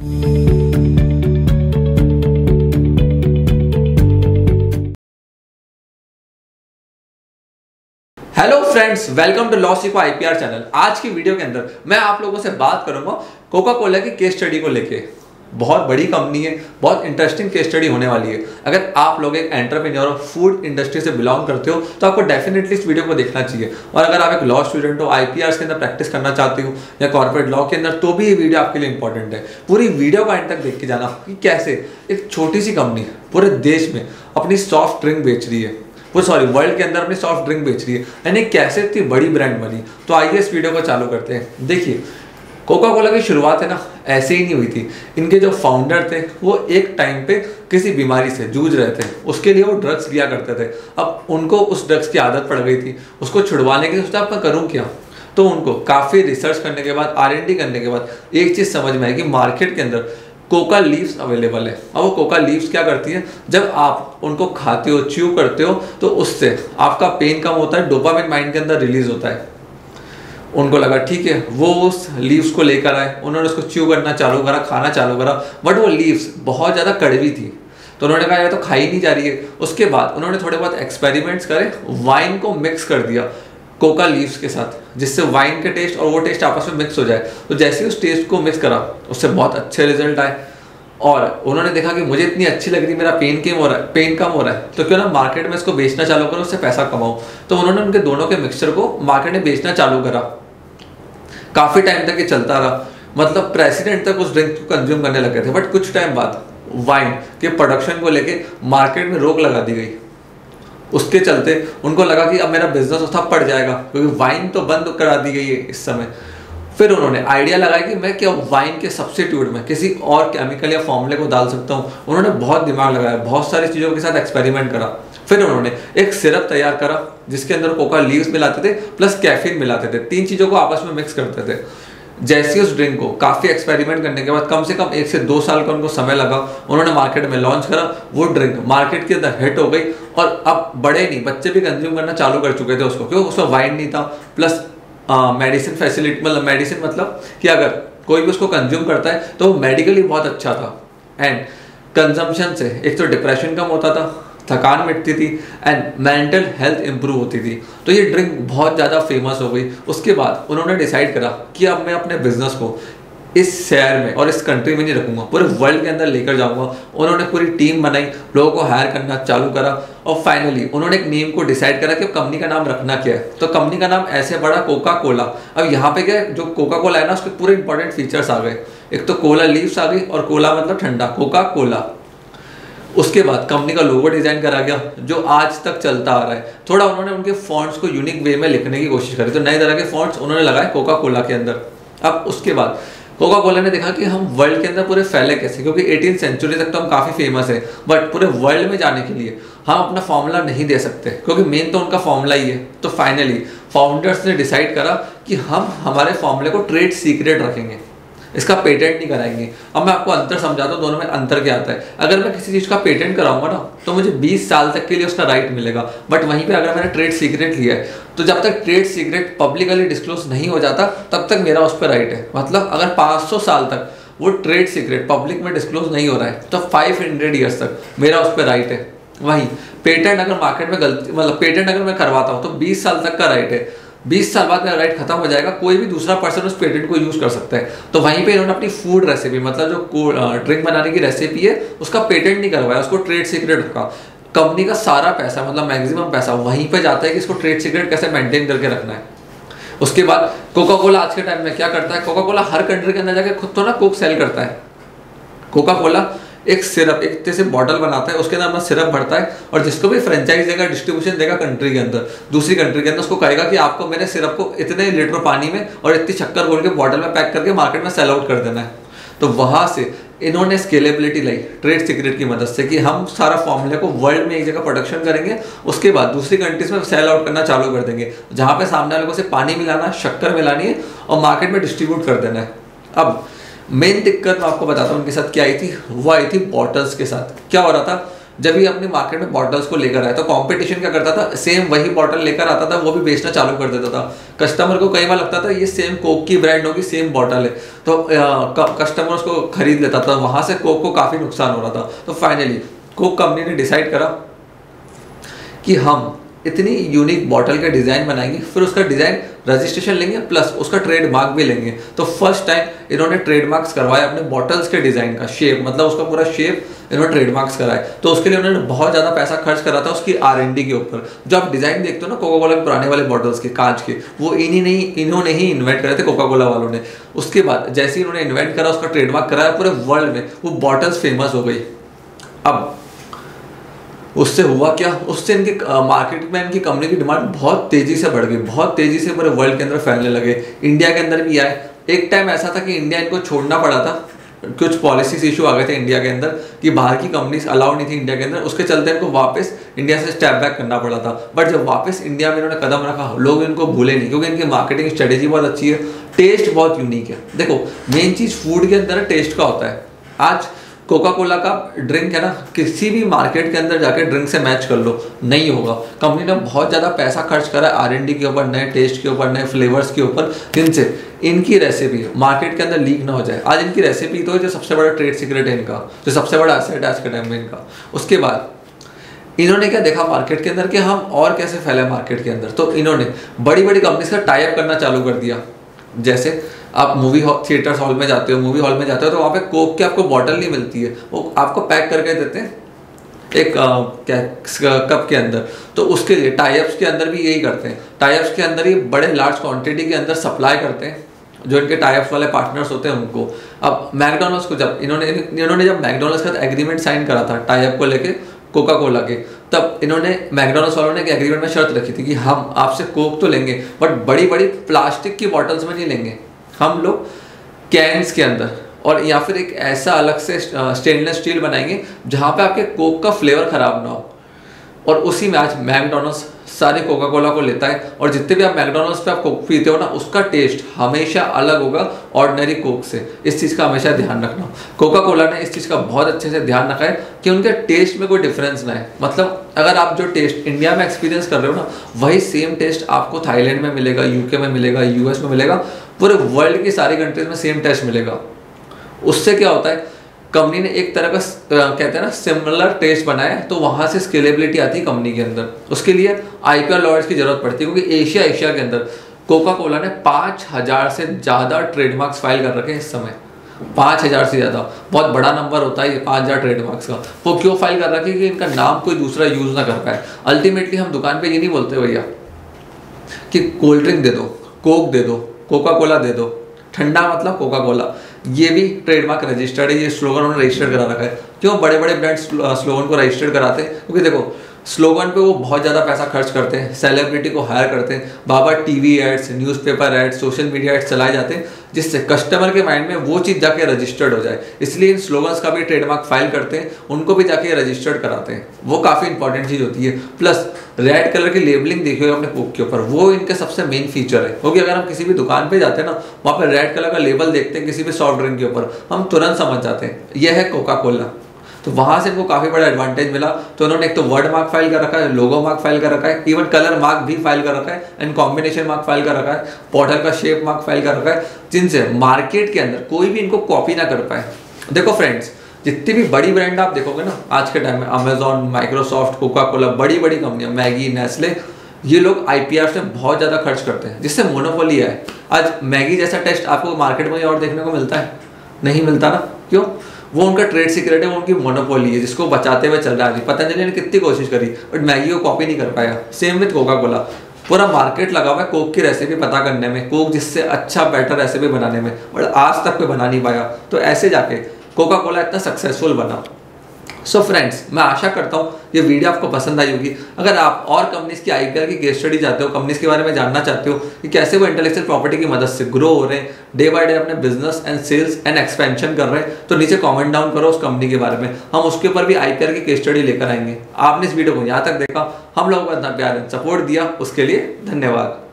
Hello friends, welcome to LawSikho IPR channel. आज की video के अंदर मैं आप लोगों से बात करूंगा कोका कोला की केस स्टडी को लेके। बहुत बड़ी कंपनी है, बहुत इंटरेस्टिंग केस स्टडी होने वाली है। अगर आप लोग एक एंटरप्रेन्योर और फूड इंडस्ट्री से बिलोंग करते हो तो आपको डेफिनेटली इस वीडियो को देखना चाहिए। और अगर आप एक लॉ स्टूडेंट हो, IPR के अंदर प्रैक्टिस करना चाहते हो या कॉर्पोरेट लॉ के अंदर, तो भी ये वीडियो आपके लिए इंपॉर्टेंट है। पूरी वीडियो का एंड तक देख के जाना कि कैसे एक छोटी सी कंपनी पूरे देश में अपनी सॉफ्ट ड्रिंक बेच रही है, वर्ल्ड के अंदर अपनी सॉफ्ट ड्रिंक बेच रही है, यानी कैसे इतनी बड़ी ब्रांड बनी। तो आइए इस वीडियो को चालू करते हैं। देखिए, कोका कोला की शुरुआत है ना ऐसे ही नहीं हुई थी। इनके जो फाउंडर थे वो एक टाइम पे किसी बीमारी से जूझ रहे थे, उसके लिए वो ड्रग्स लिया करते थे। अब उनको उस ड्रग्स की आदत पड़ गई थी, उसको छुड़वाने के लिए सोचा अब मैं करूँ क्या। तो उनको काफ़ी रिसर्च करने के बाद, R&D करने के बाद एक चीज़ समझ में आई कि मार्केट के अंदर कोका लीव्स अवेलेबल है। अब वो कोका लीव्स क्या करती हैं, जब आप उनको खाते हो, च्यू करते हो, तो उससे आपका पेन कम होता है, डोपामिन माइंड के अंदर रिलीज होता है। उनको लगा ठीक है, वो उस लीव्स को लेकर आए, उन्होंने उसको च्यू करना चालू करा, खाना चालू करा, बट वो लीव्स बहुत ज़्यादा कड़वी थी। तो उन्होंने कहा यार तो खाई नहीं जा रही है। उसके बाद उन्होंने थोड़े बहुत एक्सपेरिमेंट्स करे, वाइन को मिक्स कर दिया कोका लीव्स के साथ, जिससे वाइन के टेस्ट और वो टेस्ट आपस में मिक्स हो जाए। तो जैसे ही उस टेस्ट को मिक्स करा, उससे बहुत अच्छे रिजल्ट आए। और उन्होंने देखा कि मुझे इतनी अच्छी लग रही, मेरा पेन कम हो रहा है, तो क्यों ना मार्केट में इसको बेचना चालू करो, उससे पैसा कमाओ। तो उन्होंने उनके दोनों के मिक्सचर को मार्केट में बेचना चालू करा। काफ़ी टाइम तक ये चलता रहा, मतलब प्रेसिडेंट तक उस ड्रिंक को कंज्यूम करने लगे थे। बट कुछ टाइम बाद वाइन के प्रोडक्शन को लेके मार्केट में रोक लगा दी गई। उसके चलते उनको लगा कि अब मेरा बिजनेस ठप पड़ जाएगा, क्योंकि वाइन तो बंद करा दी गई है इस समय। फिर उन्होंने आइडिया लगाया कि मैं क्या वाइन के सब्स्टिट्यूट में किसी और केमिकल या फॉर्मूले को डाल सकता हूँ। उन्होंने बहुत दिमाग लगाया, बहुत सारी चीज़ों के साथ एक्सपेरिमेंट करा। फिर उन्होंने एक सिरप तैयार करा जिसके अंदर कोका लीव्स मिलाते थे प्लस कैफीन मिलाते थे, तीन चीज़ों को आपस में मिक्स करते थे। जैसे उस ड्रिंक को काफ़ी एक्सपेरिमेंट करने के बाद कम से कम 1 से 2 साल का उनको समय लगा, उन्होंने मार्केट में लॉन्च करा। वो ड्रिंक मार्केट के अंदर हिट हो गई और अब बड़े नहीं, बच्चे भी कंज्यूम करना चालू कर चुके थे उसको, क्योंकि उसमें वाइन नहीं था। प्लस मेडिसिन फैसिलिटी, मतलब कि अगर कोई भी उसको कंज्यूम करता है तो वो मेडिकली बहुत अच्छा था। एंड कंजम्पशन से एक तो डिप्रेशन कम होता था, थकान मिटती थी एंड मेंटल हेल्थ इंप्रूव होती थी। तो ये ड्रिंक बहुत ज़्यादा फेमस हो गई। उसके बाद उन्होंने डिसाइड करा कि अब मैं अपने बिजनेस को इस शहर में और इस कंट्री में नहीं रखूंगा, पूरे वर्ल्ड के अंदर लेकर जाऊंगा। उन्होंने पूरी टीम बनाई, लोगों को हायर करना चालू करा और फाइनली उन्होंने एक नेम को डिसाइड करा कि कंपनी का नाम रखना क्या है। तो कंपनी का नाम ऐसे पड़ा कोका कोला। अब यहाँ पे क्या, जो कोका कोला है ना, उसके पूरे इंपॉर्टेंट फीचर्स आ गए। एक तो कोला लीव्स आ गई और कोला मतलब ठंडा, कोका कोला। उसके बाद कंपनी का लोगो डिजाइन करा गया जो आज तक चलता आ रहा है। थोड़ा उन्होंने उनके फॉन्ट्स को यूनिक वे में लिखने की कोशिश करी, तो नए तरह के फॉन्ट्स उन्होंने लगाए कोका कोला के अंदर। अब उसके बाद कोका कोला ने देखा कि हम वर्ल्ड के अंदर पूरे फैले कैसे, क्योंकि 18th सेंचुरी तक तो हम काफ़ी फेमस है, बट पूरे वर्ल्ड में जाने के लिए हम अपना फॉर्मूला नहीं दे सकते, क्योंकि मेन तो उनका फॉर्मूला ही है। तो फाइनली फाउंडर्स ने डिसाइड करा कि हम हमारे फॉर्मूले को ट्रेड सीक्रेट रखेंगे, इसका पेटेंट नहीं कराएंगे। अब मैं आपको अंतर समझाता हूँ, दोनों में अंतर क्या आता है। अगर मैं किसी चीज़ का पेटेंट कराऊंगा ना, तो मुझे 20 साल तक के लिए उसका राइट मिलेगा। बट वहीं पे अगर मैंने ट्रेड सीक्रेट लिया है, तो जब तक ट्रेड सीक्रेट पब्लिकली डिस्क्लोज नहीं हो जाता तब तक मेरा उस पर राइट है। मतलब अगर 500 साल तक वो ट्रेड सीक्रेट पब्लिक में डिस्क्लोज नहीं हो रहा है, तो 500 ईयर्स तक मेरा उस पर राइट है। वहीं पेटेंट अगर मार्केट में पेटेंट अगर मैं करवाता हूँ तो 20 साल तक का राइट है। 20 साल बाद मेरा राइट खत्म हो जाएगा, कोई भी दूसरा पर्सन उस पेटेंट को यूज कर सकता है। तो वहीं पे इन्होंने अपनी फूड रेसिपी, मतलब जो ड्रिंक बनाने की रेसिपी है, उसका पेटेंट नहीं करवाया, उसको ट्रेड सीक्रेट रखा। कंपनी का सारा पैसा, मतलब मैक्सिमम पैसा वहीं पे जाता है कि इसको ट्रेड सीक्रेट कैसे मेंटेन करके रखना है। उसके बाद कोका कोला आज के टाइम में क्या करता है, कोका कोला हर कंट्री के अंदर जाके खुद तो ना कोक सेल करता है। कोका कोला एक सिरप, एक जैसे बॉटल बनाता है, उसके अंदर अपना सिरप भरता है और जिसको भी फ्रेंचाइज देगा, डिस्ट्रीब्यूशन देगा कंट्री के अंदर, दूसरी कंट्री के अंदर, उसको कहेगा कि आपको मेरे सिरप को इतने लीटर पानी में और इतनी शक्कर घोल के बॉटल में पैक करके मार्केट में सेल आउट कर देना है। तो वहाँ से इन्होंने स्केलेबिलिटी लाई ट्रेड सीक्रेट की मदद से कि हम सारा फॉर्मूले को वर्ल्ड में एक जगह प्रोडक्शन करेंगे, उसके बाद दूसरी कंट्रीज में सेल आउट करना चालू कर देंगे, जहाँ पे सामने वाले को से पानी मिलाना, शक्कर मिलानी है और मार्केट में डिस्ट्रीब्यूट कर देना है। अब मेन दिक्कत मैं आपको बताता हूँ उनके साथ क्या आई थी। वो आई थी बॉटल्स के साथ। क्या हो रहा था, जब ये अपनी मार्केट में बॉटल्स को लेकर आया तो कंपटीशन क्या करता था, सेम वही बॉटल लेकर आता था, वो भी बेचना चालू कर देता था। कस्टमर को कई बार लगता था ये सेम कोक की ब्रांड होगी, सेम बॉटल है, तो कस्टमर उसको खरीद लेता था, वहां से कोक को काफी नुकसान हो रहा था। तो फाइनली कोक कंपनी ने डिसाइड करा कि हम इतनी यूनिक बॉटल के डिज़ाइन बनाएंगे, फिर उसका डिज़ाइन रजिस्ट्रेशन लेंगे प्लस उसका ट्रेडमार्क भी लेंगे। तो फर्स्ट टाइम इन्होंने ट्रेडमार्क्स करवाए अपने बॉटल्स के डिज़ाइन का, शेप मतलब उसका पूरा शेप इन्होंने ट्रेडमार्क्स कराए। तो उसके लिए उन्होंने बहुत ज़्यादा पैसा खर्च करा था उसकी R&D के ऊपर। जो आप डिज़ाइन देखते हो ना कोका कोला के पुराने वाले बॉटल्स के कांच के, वो इन्होंने ही इन्वेंट करे थे कोका कोला वालों ने। उसके बाद जैसे ही इन्होंने इन्वेंट करा, उसका ट्रेडमार्क कराया, पूरे वर्ल्ड में वो बॉटल्स फेमस हो गई। अब उससे हुआ क्या, उससे इनके मार्केट में इनकी कंपनी की डिमांड बहुत तेजी से बढ़ गई, बहुत तेजी से पूरे वर्ल्ड के अंदर फैलने लगे। इंडिया के अंदर भी आए। एक टाइम ऐसा था कि इंडिया इनको छोड़ना पड़ा था, कुछ पॉलिसीज इशू आ गए थे इंडिया के अंदर कि बाहर की कंपनीज अलाउ नहीं थी इंडिया के अंदर, उसके चलते इनको वापस इंडिया से स्टेप बैक करना पड़ा था। बट जब वापस इंडिया में इन्होंने कदम रखा, लोग इनको भूले नहीं, क्योंकि इनकी मार्केटिंग स्ट्रेटेजी बहुत अच्छी है, टेस्ट बहुत यूनिक है। देखो मेन चीज़ फूड के अंदर टेस्ट का होता है। आज कोका कोला का ड्रिंक है ना, किसी भी मार्केट के अंदर जाके ड्रिंक से मैच कर लो, नहीं होगा। कंपनी ने बहुत ज़्यादा पैसा खर्च करा है R&D के ऊपर, नए टेस्ट के ऊपर, नए फ्लेवर्स के ऊपर, जिनसे इनकी रेसिपी मार्केट के अंदर लीक ना हो जाए। आज इनकी रेसिपी तो है जो सबसे बड़ा ट्रेड सीक्रेट है इनका, जो सबसे बड़ा एसेट है आज के टाइम में इनका। उसके बाद इन्होंने क्या देखा मार्केट के अंदर कि हम और कैसे फैले मार्केट के अंदर, तो इन्होंने बड़ी बड़ी कंपनीज का टाई अप करना चालू कर दिया। जैसे आप मूवी थिएटर्स हॉल में जाते हो, मूवी हॉल में जाते हो तो वहाँ पे कोक की आपको बॉटल नहीं मिलती है, वो आपको पैक करके देते हैं एक कप के अंदर। तो उसके लिए टाई-अप्स के अंदर भी यही करते हैं, टाई-अप्स के अंदर ही बड़े लार्ज क्वांटिटी के अंदर सप्लाई करते हैं जो इनके टाई-अप्स वाले पार्टनर्स होते हैं उनको। अब मैकडोनल्ड्स को जब इन्होंने जब मैकडोनल्ड्स का एग्रीमेंट साइन करा था टाई-अप को लेके कोका कोला के, तब इन्होंने मैकडोनल्ड्स वालों ने एक एग्रीमेंट में शर्त रखी थी कि हम आपसे कोक तो लेंगे बट बड़ी बड़ी प्लास्टिक की बॉटल्स में नहीं लेंगे, हम लोग कैंस के अंदर और या फिर एक ऐसा अलग से स्टेनलेस स्टील बनाएंगे जहाँ पे आपके कोक का फ्लेवर खराब ना हो। और उसी में आज मैकडोनल्ड्स सारे कोका कोला को लेता है, और जितने भी आप मैकडोनल्ड्स पे आप कोक पीते हो ना, उसका टेस्ट हमेशा अलग होगा ऑर्डिनरी कोक से। इस चीज़ का हमेशा ध्यान रखना। कोका कोला ने इस चीज़ का बहुत अच्छे से ध्यान रखा है कि उनके टेस्ट में कोई डिफरेंस ना है। मतलब अगर आप जो टेस्ट इंडिया में एक्सपीरियंस कर रहे हो ना, वही सेम टेस्ट आपको थाईलैंड में मिलेगा, UK में मिलेगा, US में मिलेगा, पूरे वर्ल्ड की सारी कंट्रीज में सेम टेस्ट मिलेगा। उससे क्या होता है, कंपनी ने एक तरह का कहते हैं ना सिमिलर टेस्ट बनाया है, तो वहाँ से स्केलेबिलिटी आती है कंपनी के अंदर। उसके लिए IPR लॉयर्स की जरूरत पड़ती है, क्योंकि एशिया के अंदर कोका कोला ने 5000 से ज़्यादा ट्रेडमार्क्स फाइल कर रखे हैं इस समय। 5000 से ज़्यादा बहुत बड़ा नंबर होता है ये 5000 ट्रेडमार्क्स का। वो क्यों फाइल कर रखे कि इनका नाम कोई दूसरा यूज़ ना कर पाए। अल्टीमेटली हम दुकान पर ये नहीं बोलते भैया कि कोल्ड ड्रिंक दे दो, कोक दे दो, कोका कोला दे दो, ठंडा मतलब कोका कोला, ये भी ट्रेडमार्क रजिस्टर्ड है, ये स्लोगन उन्होंने रजिस्टर्ड करा रखा है। क्यों बड़े बड़े ब्रांड स्लोगन को रजिस्टर्ड कराते हैं? क्योंकि देखो स्लोगन पे वो बहुत ज़्यादा पैसा खर्च करते हैं, सेलिब्रिटी को हायर करते हैं, बाबा TV ads, newspaper ads, social media ads चलाए जाते हैं, जिससे कस्टमर के माइंड में वो चीज़ जाके रजिस्टर्ड हो जाए। इसलिए इन स्लोगन्स का भी ट्रेडमार्क फाइल करते हैं, उनको भी जाके रजिस्टर्ड कराते हैं। वो काफ़ी इंपॉर्टेंट चीज़ होती है। प्लस रेड कलर की लेबलिंग देखिए अपने कोक के ऊपर, वो इनके सबसे मेन फीचर है। क्योंकि अगर हम किसी भी दुकान पे जाते हैं ना, वहाँ पर रेड कलर का लेबल देखते हैं किसी भी सॉफ्ट ड्रिंक के ऊपर, हम तुरंत समझ जाते हैं यह है कोका कोला। तो वहाँ से इनको काफ़ी बड़ा एडवांटेज मिला। तो उन्होंने एक तो वर्ड मार्क फाइल कर रखा है, लोगो मार्क फाइल कर रखा है, इवन कलर मार्क भी फाइल कर रखा है, एंड कॉम्बिनेशन मार्क फाइल कर रखा है, बॉटल का शेप मार्क फाइल कर रखा है, जिनसे मार्केट के अंदर कोई भी इनको कॉपी ना कर पाए। देखो फ्रेंड्स, जितनी भी बड़ी ब्रांड आप देखोगे ना आज के टाइम में, अमेजॉन, माइक्रोसॉफ्ट, कोका कोला, बड़ी बड़ी कंपनियां, मैगी, नेस्ले, ये लोग IPR से बहुत ज़्यादा खर्च करते हैं, जिससे मोनोपोली है। आज मैगी जैसा टेस्ट आपको मार्केट में और देखने को मिलता है? नहीं मिलता ना। क्यों? वो उनका ट्रेड सीक्रेट है, वो उनकी मोनोपोली है, जिसको बचाते हुए चल रहा है। पतंजलि ने कितनी कोशिश करी बट मैगी को कॉपी नहीं कर पाया। सेम विद कोका कोला, पूरा मार्केट लगा हुआ है कोक की रेसिपी पता करने में, कोक जिससे अच्छा बेटर रेसिपी बनाने में, बट आज तक कोई बना नहीं पाया। तो ऐसे जाके कोका कोला इतना सक्सेसफुल बना। सो फ्रेंड्स, मैं आशा करता हूँ ये वीडियो आपको पसंद आई होगी। अगर आप और कंपनीज की IPR की केस स्टडी चाहते हो, कंपनीज के बारे में जानना चाहते हो कि कैसे वो इंटेलेक्चुअल प्रॉपर्टी की मदद से ग्रो हो रहे हैं, डे बाय डे अपने business and sales and expansion कर रहे हैं, तो नीचे कमेंट डाउन करो उस कंपनी के बारे में। हम उसके ऊपर भी IPR की केस स्टडी लेकर आएंगे। आपने इस वीडियो को यहाँ तक देखा, हम लोगों को इतना प्यार एंड सपोर्ट दिया, उसके लिए धन्यवाद।